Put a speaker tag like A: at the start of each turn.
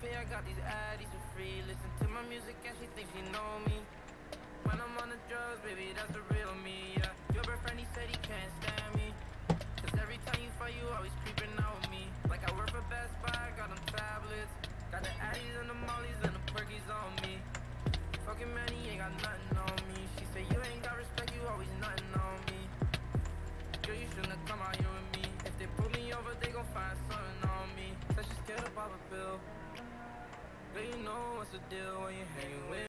A: pay, I got these addies for free. Listen to my music and she thinks she know me. When I'm on the drugs, baby, that's the real me, yeah. Your boyfriend, he said he can't stand me. Cause every time you fight, you always creeping out with me. Like I work for Best Buy, I got them tablets. Got the addies and the mollies and the perkies on me. Fucking man, he ain't got nothing on me. She said you ain't got respect, you always nothing on me. Girl, you shouldn't have come out here with me. If they pull me over, they gon' find something on me. Said she's scared of pop a pill. Girl, you know what's the deal when you hanging with